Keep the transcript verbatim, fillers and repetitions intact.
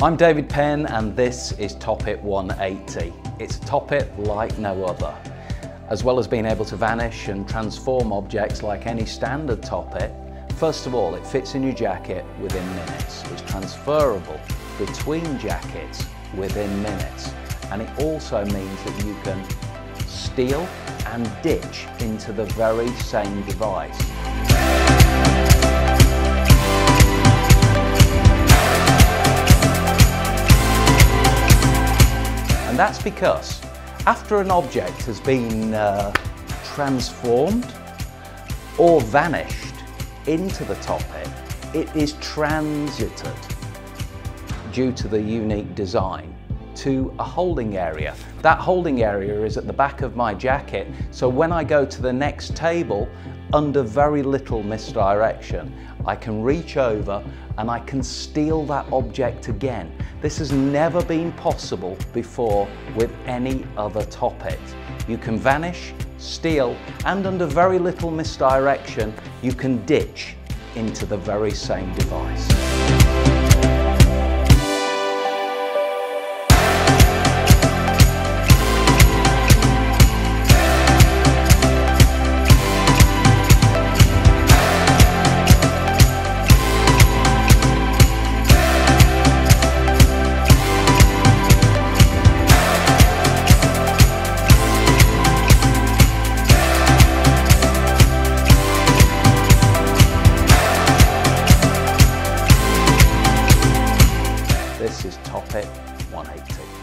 I'm David Penn and this is Topit one eighty. It's a Topit like no other. As well as being able to vanish and transform objects like any standard Topit, first of all it fits in your jacket within minutes. It's transferable between jackets within minutes, and it also means that you can steal and ditch into the very same device. And that's because after an object has been uh, transformed or vanished into the Topit, it is transited due to the unique design to a holding area. That holding area is at the back of my jacket, so when I go to the next table, under very little misdirection, I can reach over and I can steal that object again. This has never been possible before with any other Topit. You can vanish, steal, and under very little misdirection, you can ditch into the very same device. This is Topit one eighty.